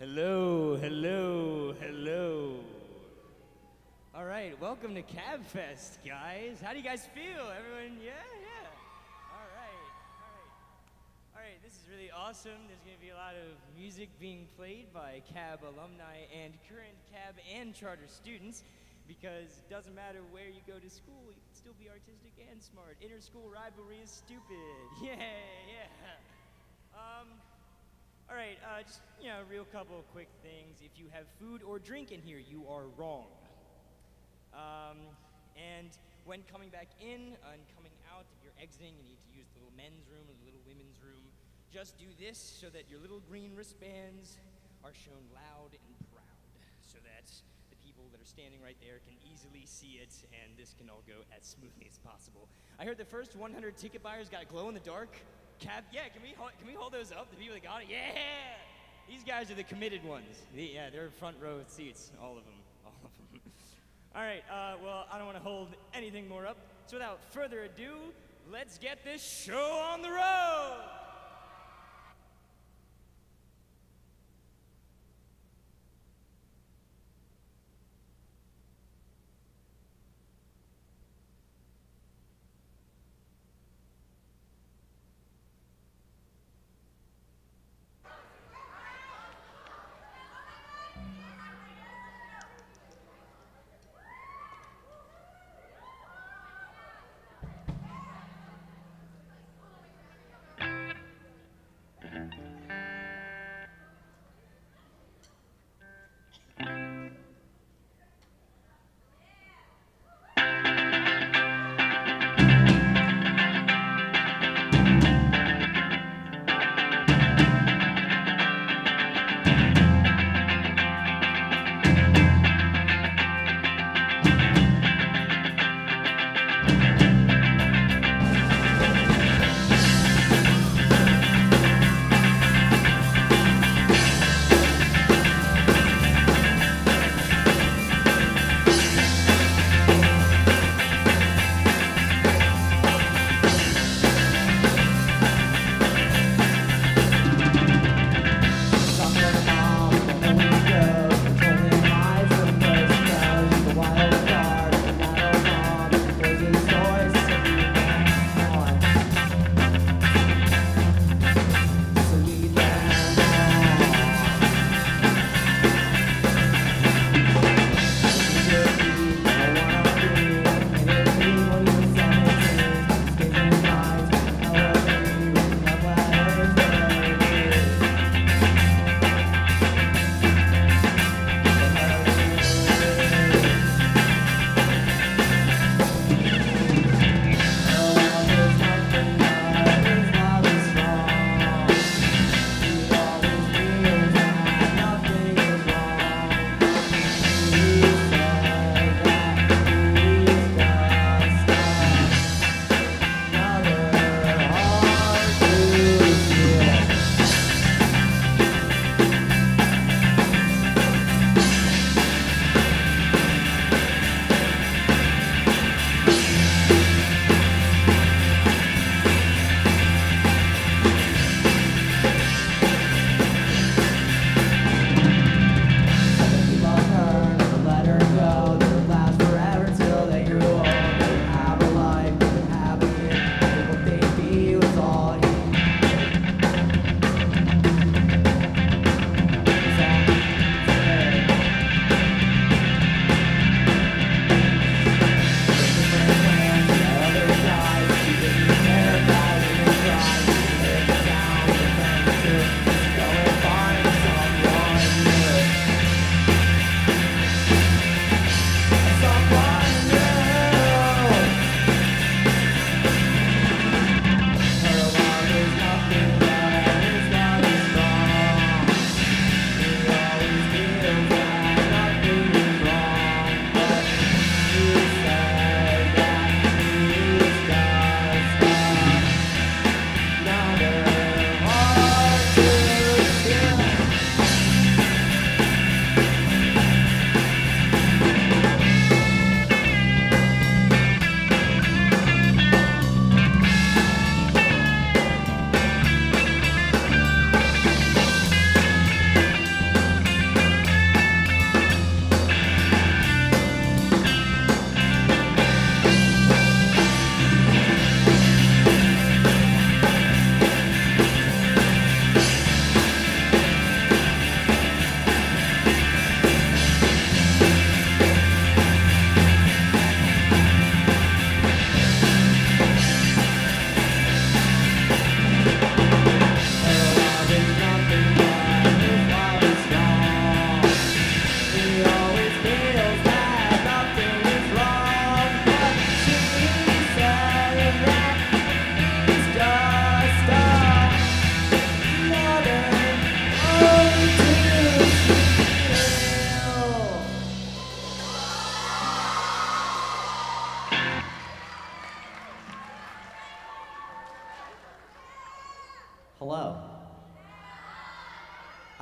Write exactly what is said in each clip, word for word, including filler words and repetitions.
Hello, hello, hello. All right, welcome to Cab Fest, guys. How do you guys feel? Everyone, yeah, yeah. All right, all right. All right, this is really awesome. There's going to be a lot of music being played by Cab alumni and current Cab and charter students because it doesn't matter where you go to school, you can still be artistic and smart. Inter-school rivalry is stupid. Yeah, yeah. Um, all right, uh, just, you know, a real couple of quick things. If you have food or drink in here, you are wrong. Um, and when coming back in and coming out, if you're exiting, you need to use the little men's room or the little women's room. Just do this so that your little green wristbands are shown loud and proud, so that the people that are standing right there can easily see it, and this can all go as smoothly as possible. I heard the first one hundred ticket buyers got glow in the dark. Cab, yeah, can we hold, can we hold those up? The people that got it, yeah. These guys are the committed ones. The, yeah, they're front row seats, all of them, all of them. All right, uh, well, I don't want to hold anything more up, so without further ado, let's get this show on the road!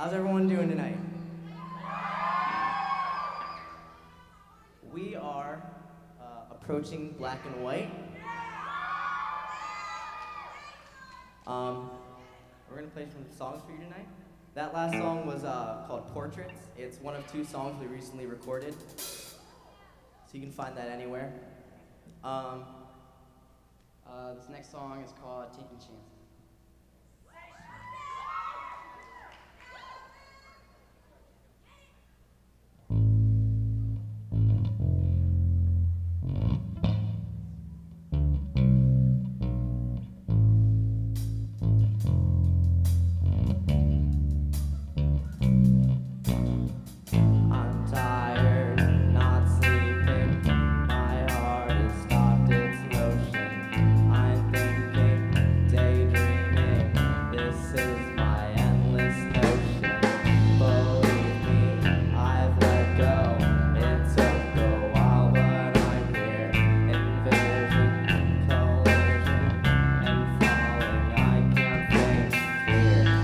How's everyone doing tonight? We are uh, approaching Black and White. Um, we're gonna play some songs for you tonight. That last song was uh, called Portraits. It's one of two songs we recently recorded, so you can find that anywhere. Um, Uh, this next song is called Taking Chances. I'm tired, not sleeping. My heart has stopped its motion. I'm thinking, daydreaming. This is my endless notion. Believe me, I've let go. It took a while, but I'm here. Envision, collision, and falling. I can't think clear.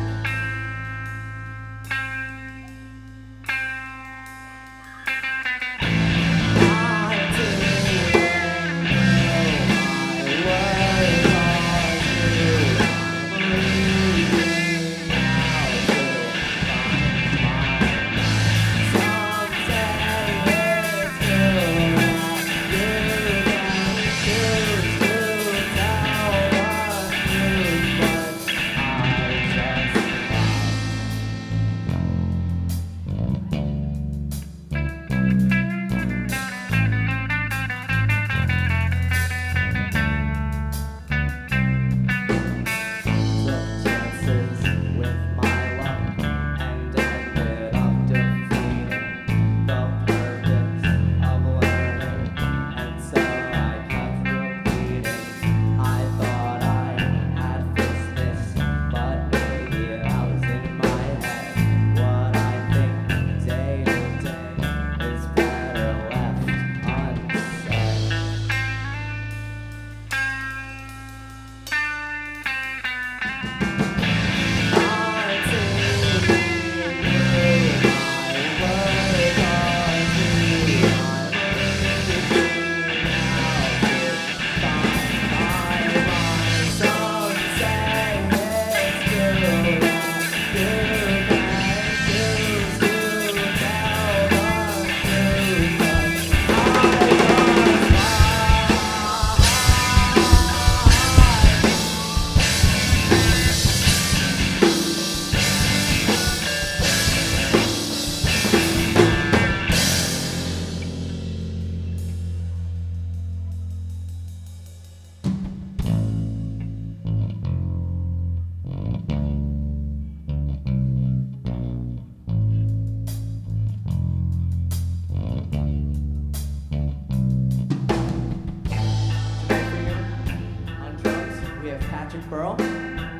Patrick Burl. On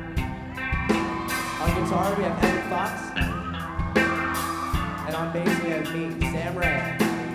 guitar, we have Henry Fox. And on bass, we have me, Sam Ray.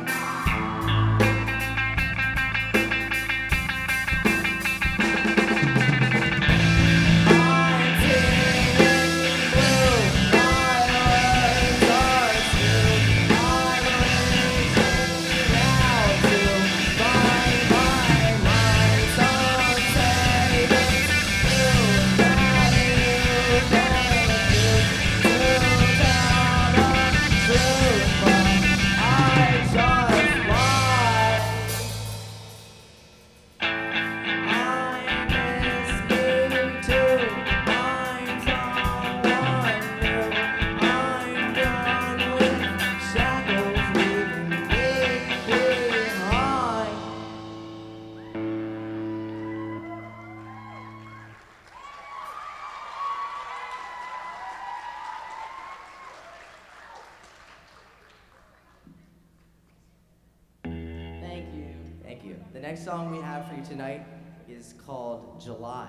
Thank you. The next song we have for you tonight is called July.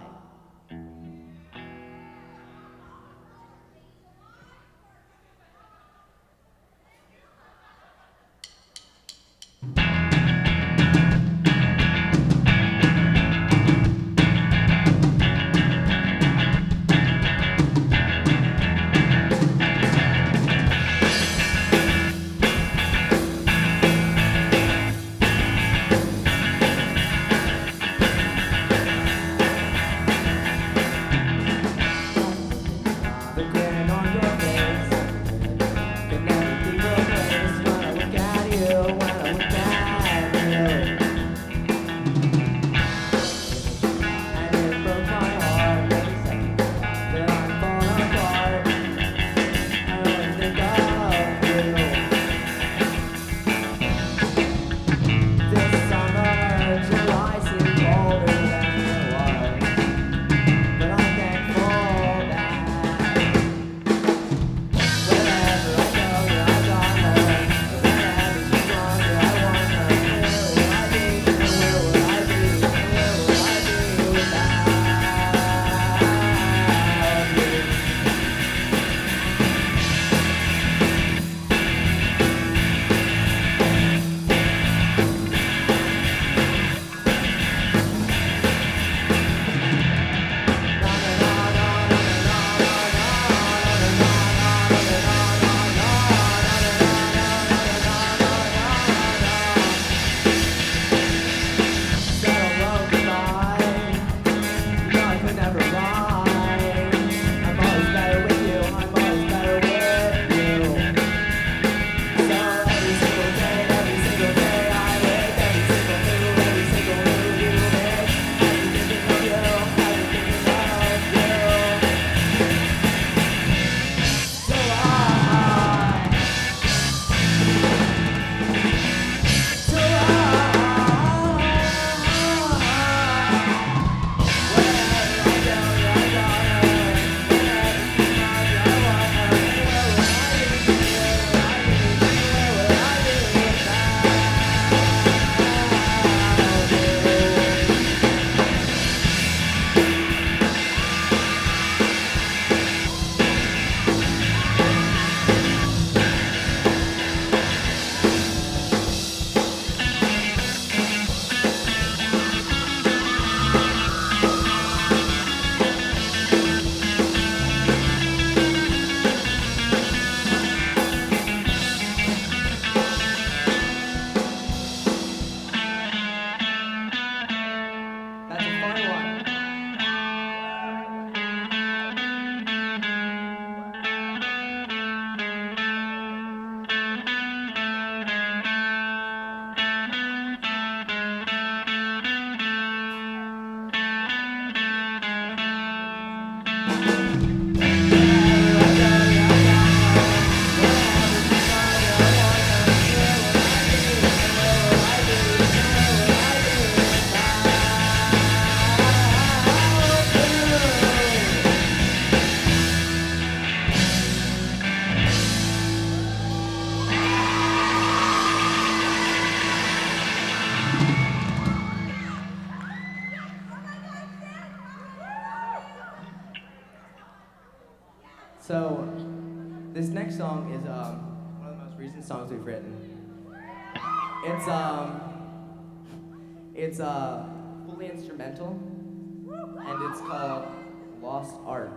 So, this next song is um, one of the most recent songs we've written. It's um, it's uh, fully instrumental, and it's called Lost Art.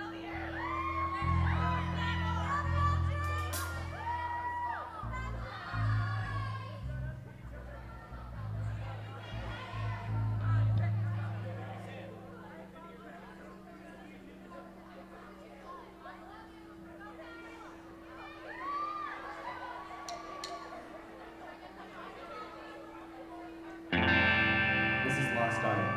This is Lost Art.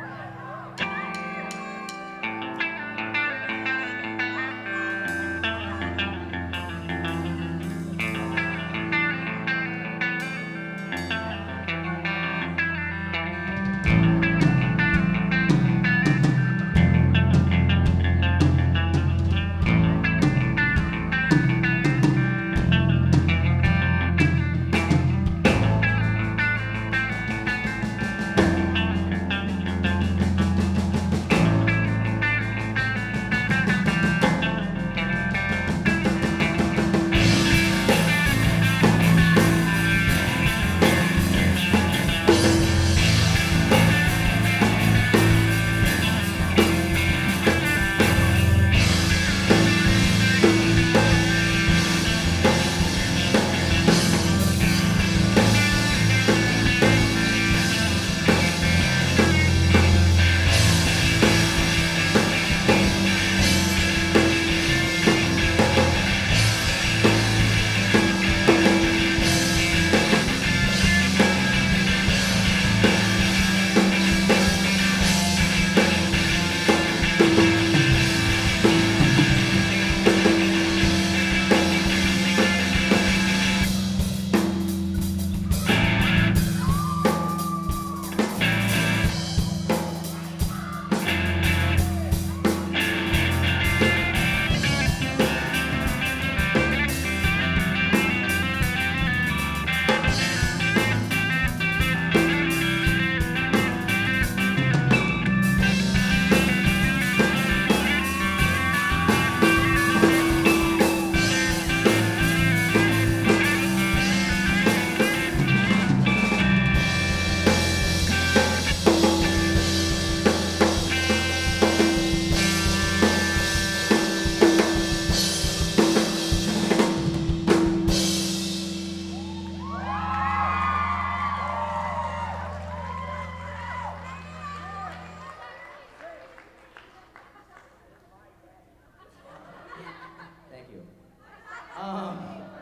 Thank you. Um,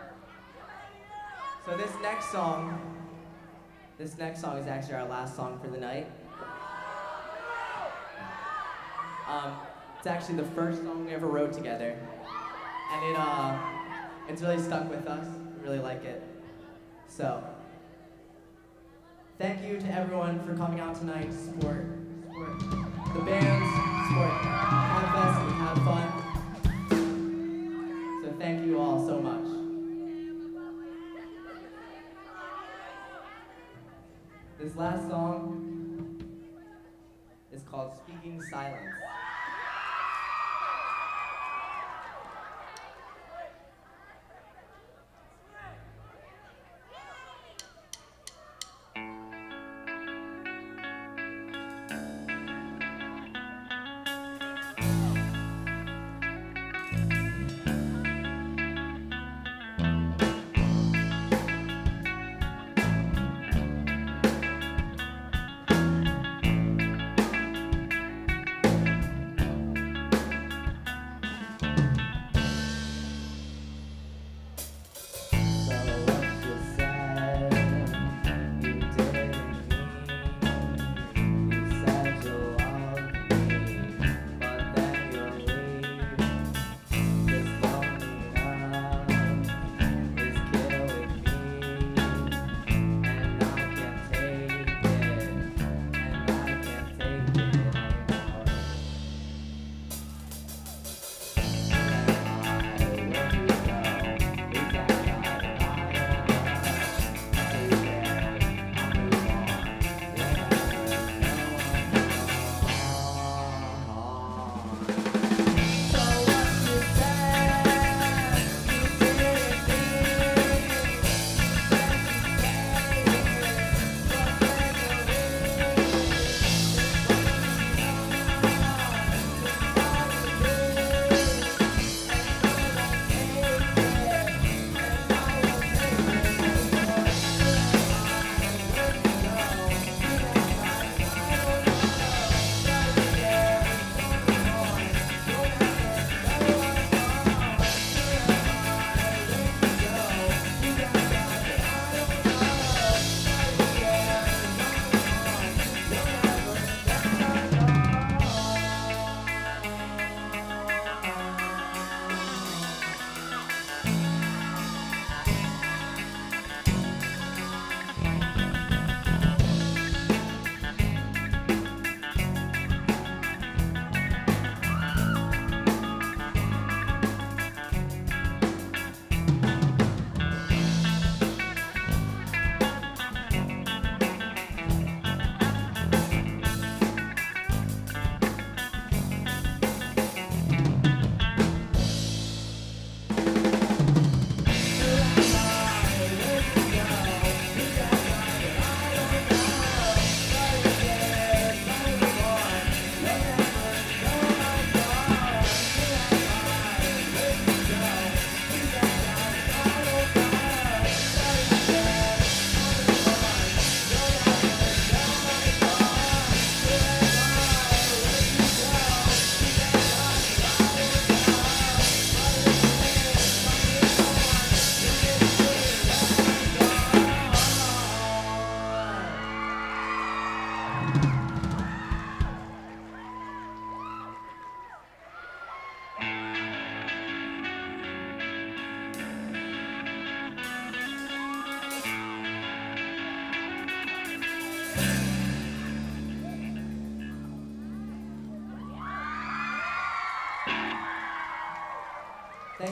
so this next song, this next song is actually our last song for the night. Um, it's actually the first song we ever wrote together, and it uh, it's really stuck with us. We really like it. So, thank you to everyone for coming out tonight to support, support the bands, support CABFest, and have fun. So thank you all so much. This last song is called Speaking Silence.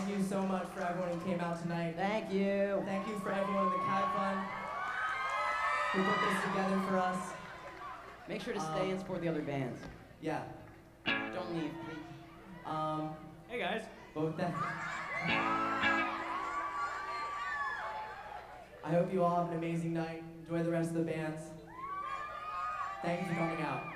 Thank you so much for everyone who came out tonight. Thank you. Thank you for everyone in the Kai Fund who put this together for us. Make sure to stay Um, and support the other bands. Yeah. Don't leave, please. Um, Hey guys. but with that, I hope you all have an amazing night. Enjoy the rest of the bands. Thank you for coming out.